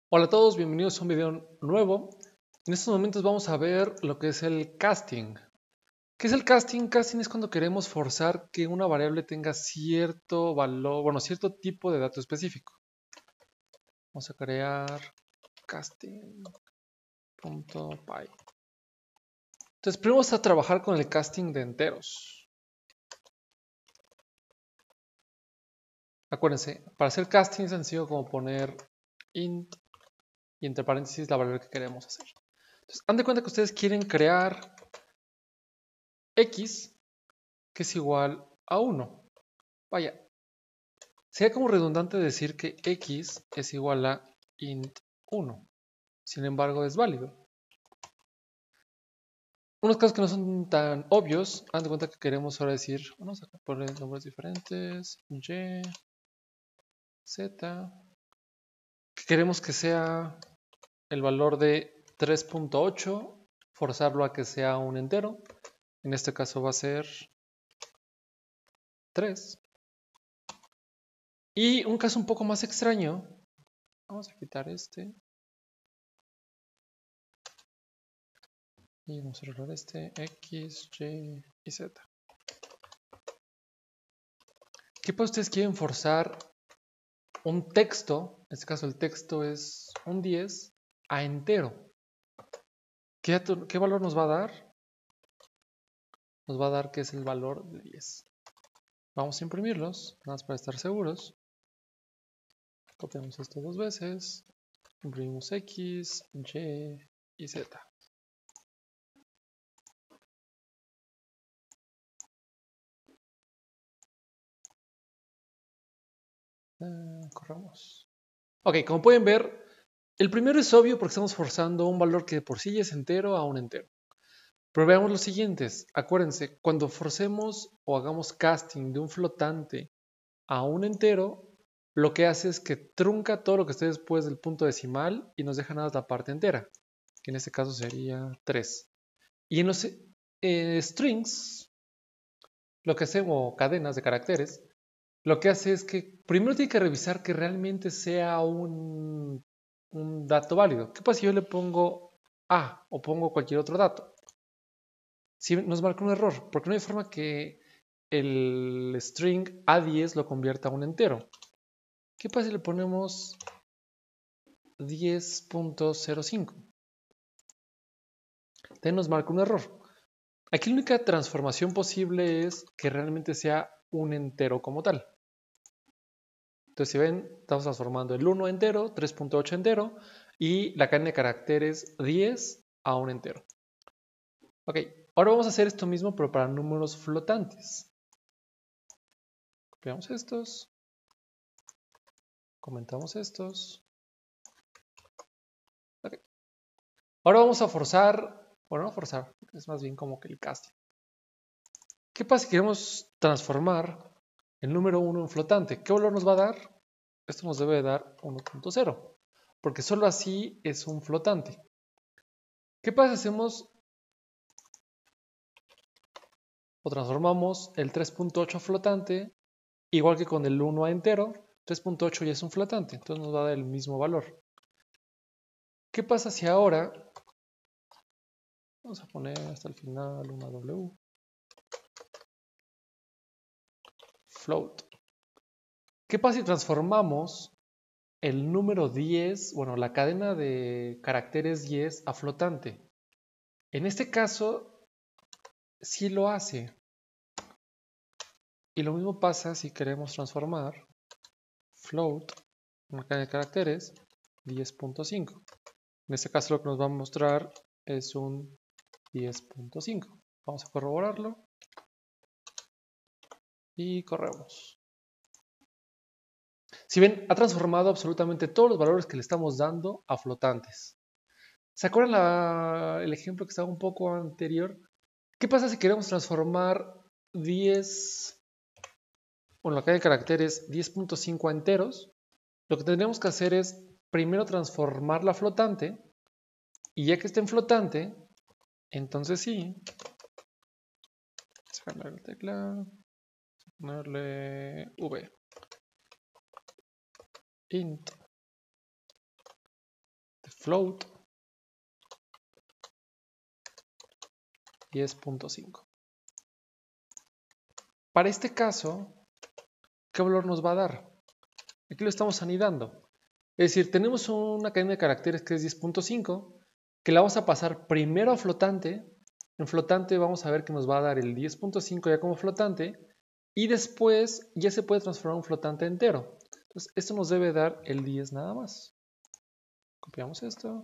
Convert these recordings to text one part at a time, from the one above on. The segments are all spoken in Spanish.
Hola a todos, bienvenidos a un video nuevo. En estos momentos vamos a ver lo que es el casting. ¿Qué es el casting? Casting es cuando queremos forzar que una variable tenga cierto valor, bueno, cierto tipo de dato específico. Vamos a crear casting.py. Entonces, primero vamos a trabajar con el casting de enteros. Acuérdense, para hacer casting es sencillo como poner int y entre paréntesis la variable que queremos hacer. Entonces, dan de cuenta que ustedes quieren crear x que es igual a 1. Vaya, sería como redundante decir que x es igual a int 1. Sin embargo, es válido. Unos casos que no son tan obvios, haz de cuenta que queremos ahora decir, vamos a poner nombres diferentes, y, z, que queremos que sea el valor de 3.8, forzarlo a que sea un entero. En este caso va a ser 3. Y un caso un poco más extraño, vamos a quitar este. Y vamos a arreglar este X, Y y Z. ¿Qué pasa? Ustedes quieren forzar un texto, en este caso el texto es un 10, a entero. ¿Qué valor nos va a dar? Nos va a dar que es el valor de 10. Vamos a imprimirlos, nada más para estar seguros. Copiamos esto dos veces. Imprimimos X, Y y Z. Corramos. Ok, como pueden ver, el primero es obvio porque estamos forzando un valor que de por sí es entero a un entero. Pero veamos los siguientes. Acuérdense, cuando forcemos o hagamos casting de un flotante a un entero, lo que hace es que trunca todo lo que esté después del punto decimal y nos deja nada más la parte entera, que en este caso sería 3. Y en los strings, lo que hacemos, o cadenas de caracteres, lo que hace es que primero tiene que revisar que realmente sea un dato válido. ¿Qué pasa si yo le pongo A o pongo cualquier otro dato? Si nos marca un error, porque no hay forma que el string A10 lo convierta a un entero. ¿Qué pasa si le ponemos 10.05? Entonces nos marca un error. Aquí la única transformación posible es que realmente sea un entero como tal. Entonces, si ven, estamos transformando el 1 entero, 3.8 entero y la cadena de caracteres 10 a un entero. Ok, ahora vamos a hacer esto mismo, pero para números flotantes. Copiamos estos, comentamos estos. Okay. Ahora vamos a forzar, bueno, no forzar, es más bien como que el casting. ¿Qué pasa si queremos transformar el número 1 en flotante? ¿Qué valor nos va a dar? Esto nos debe dar 1.0, porque solo así es un flotante. ¿Qué pasa si hacemos o transformamos el 3.8 a flotante, igual que con el 1 a entero? 3.8 ya es un flotante, entonces nos va a dar el mismo valor. ¿Qué pasa si ahora, vamos a poner hasta el final una W, float? ¿Qué pasa si transformamos el número 10, bueno, la cadena de caracteres 10 a flotante? En este caso, sí lo hace. Y lo mismo pasa si queremos transformar float, una cadena de caracteres, 10.5. En este caso lo que nos va a mostrar es un 10.5. Vamos a corroborarlo. Y corremos. Si ven, ha transformado absolutamente todos los valores que le estamos dando a flotantes. ¿Se acuerdan el ejemplo que estaba un poco anterior? ¿Qué pasa si queremos transformar 10, bueno, la cadena de caracteres 10.5 a enteros? Lo que tendríamos que hacer es primero transformar la flotante y ya que esté en flotante, entonces sí, vamos a cambiar la tecla, ponerle v int float 10.5. Para este caso, ¿qué valor nos va a dar? Aquí lo estamos anidando. Es decir, tenemos una cadena de caracteres que es 10.5, que la vamos a pasar primero a flotante. En flotante vamos a ver que nos va a dar el 10.5 ya como flotante, y después ya se puede transformar un flotante entero. Entonces, esto nos debe dar el 10 nada más. Copiamos esto.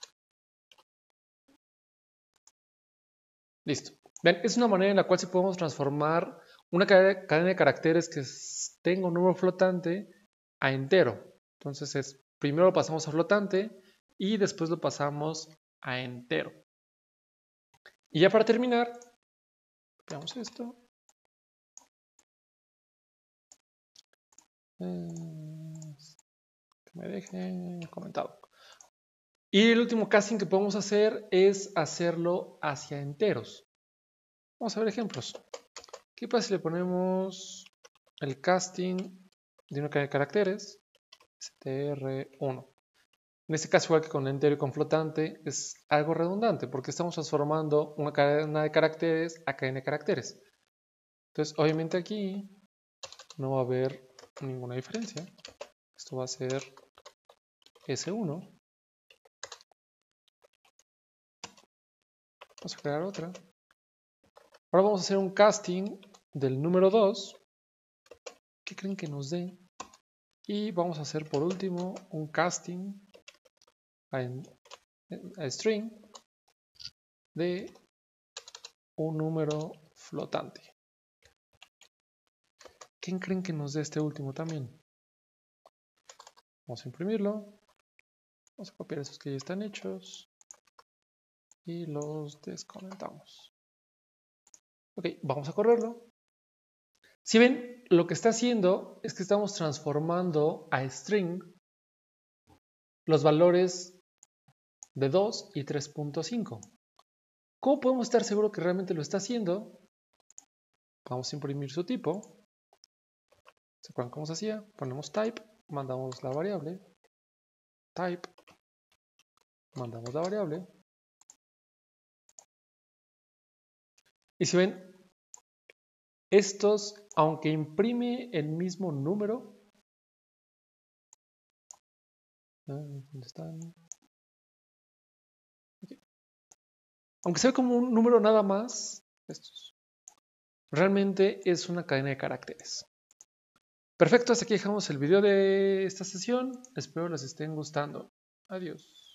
Listo. Ven, es una manera en la cual sí podemos transformar una cadena de caracteres que tenga un número flotante a entero. Entonces, primero lo pasamos a flotante y después lo pasamos a entero. Y ya para terminar, veamos esto. Que me dejen comentado. Y el último casting que podemos hacer es hacerlo hacia enteros. Vamos a ver ejemplos. ¿Qué pasa si le ponemos el casting de una cadena de caracteres? str1. En este caso, igual que con entero y con flotante, es algo redundante porque estamos transformando una cadena de caracteres a cadena de caracteres. Entonces, obviamente aquí no va a haber ninguna diferencia. Esto va a ser S1. Vamos a crear otra. Ahora vamos a hacer un casting del número 2. ¿Qué creen que nos dé? Y vamos a hacer por último un casting a string de un número flotante. ¿Quién creen que nos dé este último también? Vamos a imprimirlo. Vamos a copiar esos que ya están hechos. Y los descomentamos. Ok, vamos a correrlo. Si ven, lo que está haciendo es que estamos transformando a string los valores de 2 y 3.5. ¿Cómo podemos estar seguros que realmente lo está haciendo? Vamos a imprimir su tipo. ¿Se acuerdan cómo se hacía? Ponemos type, mandamos la variable. Type, mandamos la variable. Y si ven, estos, aunque imprime el mismo número, ¿dónde están? Aquí. Aunque se ve como un número nada más, estos, realmente es una cadena de caracteres. Perfecto, hasta aquí dejamos el video de esta sesión. Espero les estén gustando. Adiós.